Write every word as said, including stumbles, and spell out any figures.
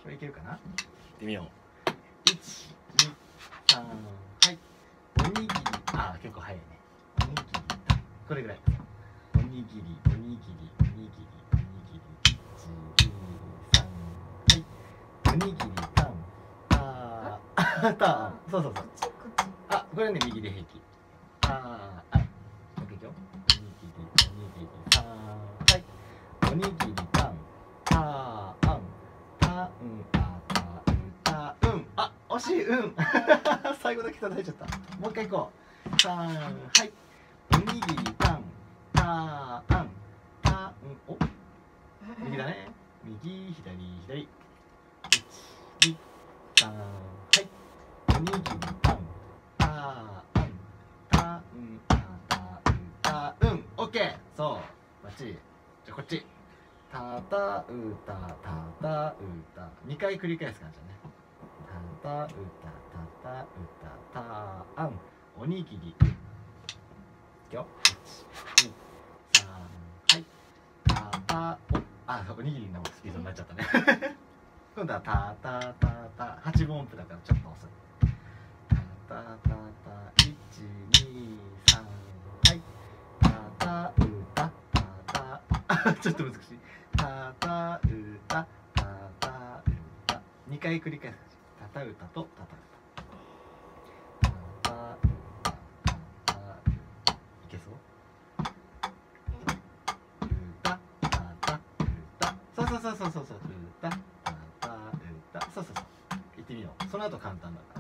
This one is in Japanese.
これいけるかな。 行ってみよいち、に、さん、はい。おにぎり、あ、結構早いね。おにぎり、これぐらい。おにぎり、おにぎり、おにぎり、おにぎり、いち、に、さん、はい。おにぎり、タン、ター、ターン、そうそうそう。あ、これね、右で平気。ターン、あ、もう一回いくよ。おにぎり、おにぎり、ターン、はい。おにぎり、タン、ターン、タン、あ、タン、タン、あ、惜しい、うん。最後だけ叩いちゃった。もう一回行こう。ターン、はい。おにぎり、タン、ターン、タン、お、右だね。右、左、左。いち、に、さん、はい。おにぎり、タン、ターン、タン、あ、タン、タン、オッケー。そう、バッチリ。じゃあこっち。たたうたたたうた、にかい繰り返す感じだね。たたうたたたうたたあん、おにぎり、いくよ。いち、に、さん、はい。たたお、あ、おにぎりのスピードになっちゃったね。今度はたたたた、はちぶん音符だからちょっと遅い。たたたた、いち、に、さん、はい。たたうたたた、ちょっと難しい。たたうたたたうた、にかい繰り返す。たたうたとたたうた、たたうたたたうた、いけそう。うたたたうた、そうそうそうそうそうそう、うたたたうた、そうそうそう、言ってみよう。その後簡単だから。